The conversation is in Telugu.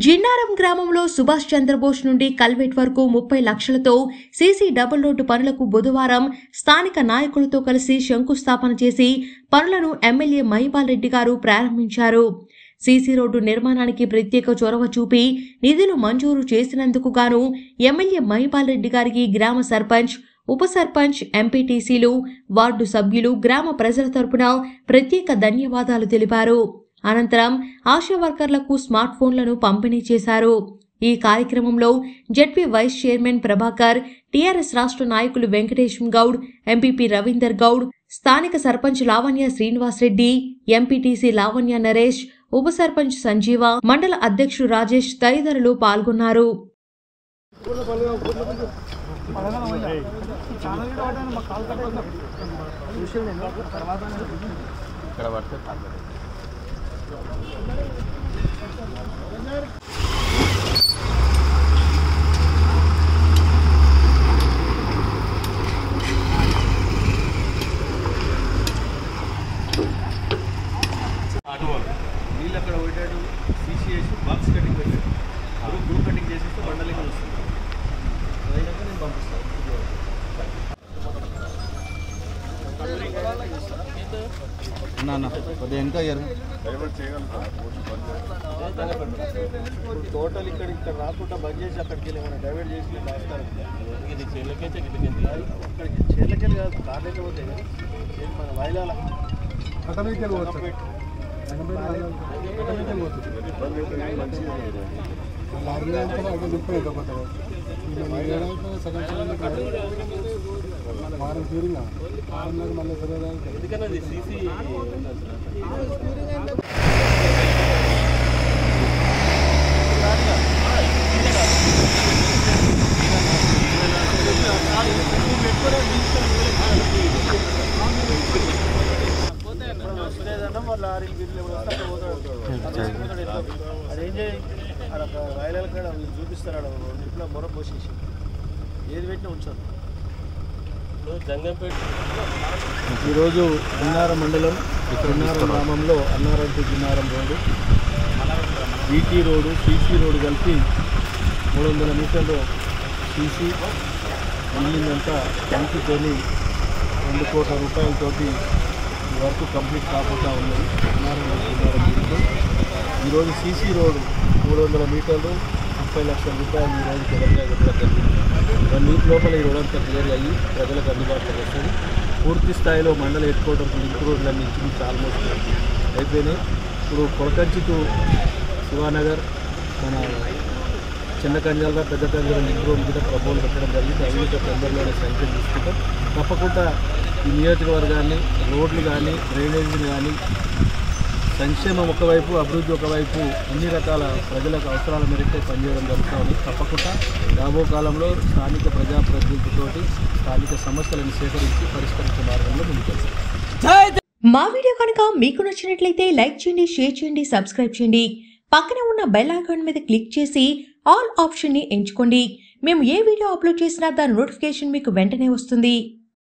జిన్నారం గ్రామంలో సుభాష్ చంద్రబోస్ నుండి కల్వెట్ వరకు 30 లక్షలతో సీసీ డబుల్ రోడ్డు పనులకు బుధవారం స్థానిక నాయకులతో కలిసి శంకుస్థాపన చేసి పనులను ఎమ్మెల్యే మహిపాల్ రెడ్డి గారు ప్రారంభించారు. సీసీ రోడ్డు నిర్మాణానికి ప్రత్యేక చొరవ చూపి నిధులు మంజూరు చేసినందుకు గాను ఎమ్మెల్యే మహిపాల్ రెడ్డి గారికి గ్రామ సర్పంచ్, ఉప సర్పంచ్, ఎంపీటీసీలు, వార్డు సభ్యులు, గ్రామ ప్రజల తరపున ప్రత్యేక ధన్యవాదాలు తెలిపారు. అనంతరం ఆశా వర్కర్లకు స్మార్ట్ ఫోన్లను పంపిణీ చేశారు. ఈ కార్యక్రమంలో ZP vice chairman Prabhakar, TRS రాష్ట్ర నాయకులు వెంకటేశం గౌడ్, ఎంపీపీ రవీందర్ గౌడ్, స్థానిక సర్పంచ్ లావణ్య శ్రీనివాస్ రెడ్డి, ఎంపీటీసీ లావణ్య నరేష్, ఉప సర్పంచ్ సంజీవ, మండల అధ్యక్షుడు రాజేష్ తదితరులు పాల్గొన్నారు. నీళ్ళు అక్కడ పెట్టాడు, తీసేసి బాక్స్ కటింగ్ పెట్టాడు, అది గ్రూప్ కటింగ్ చేసేస్తే మండలింగ్ వస్తుంది. అదైనాక నేను పంపిస్తాను. కొద్దిగా ఇంకా టోటల్ ఇక్కడ రాకుండా బంద్ చేసి అక్కడికి వెళ్ళి మనం డైవర్ట్ చేసి చేర్లకెళ్ళి కాదు, కార్లకే పోతాయి కదా మన వైలాల ఎందుకన్నది సీసీ లారీ బిల్లు అదేం చేయి అక్కడ వైరాల కాడ చూపిస్తారు. అక్కడ ఇంట్లో మొర పోసేసి ఏది పెట్టినా ఉంచారు. జంగంపేట ఈరోజు జిన్నారం మండలం జిన్నారం గ్రామంలో Annaram to Jinnaram road, BT road, CC road కలిపి 300 మీటర్లు సీసీ మిగిలిందంతా కంటితోని 2 కోట్ల రూపాయలతోటి వర్క్ కంప్లీట్ కాకుండా ఉన్నది. ఈరోజు సీసీ రోడ్డు 300 మీటర్లు 30 లక్షల రూపాయలు ఈరోజు జగన్గా జరిగింది. 1 వీక్ లోపల ఈ రోడ్ అంతా క్లియర్ అయ్యి ప్రజలకు అందుబాటులోకి వస్తుంది. పూర్తి స్థాయిలో మండల హెడ్ క్వార్టర్కి లింక్ రోడ్లన్నీ ఇచ్చి ఆల్మోస్ట్ అయిపోయినాయి. ఇప్పుడు కొలకంచి టు శివానగర్, మన చిన్న కంజాల, పెద్ద కంజాల లింక్ రోడ్ కూడా ప్రపోజల్ పెట్టడం జరిగింది. అవి కూడా తొందరలోనే శాంక్షన్ తీసుకుంటాం. తప్పకుండా ఈ నియోజకవర్గాన్ని రోడ్లు కానీ, డ్రైనేజీలు కానీ, సంక్షేమం ఒకవైపు, అభివృద్ధి ఒకవైపు అన్ని రకాల ప్రజలకు అవసరాల మేరకే పనిచేయడం జరుగుతుంది. తప్పకుండా రాబో కాలంలో స్థానిక ప్రజాప్రతినిధులతోటి స్థానిక సమస్యలను సేకరించి పరిష్కరించే మార్గంలో ముందుకెళ్తాం. మా వీడియో కనుక మీకు నచ్చినట్లయితే లైక్ చేయండి, షేర్ చేయండి, సబ్స్క్రైబ్ చేయండి. పక్కన ఉన్న బెల్ ఐకాన్ మీద క్లిక్ చేసి ఆల్ ఆప్షన్ ని ఎంచుకోండి. మేము ఏ వీడియో అప్లోడ్ చేసినా దాని నోటిఫికేషన్ మీకు వెంటనే వస్తుంది.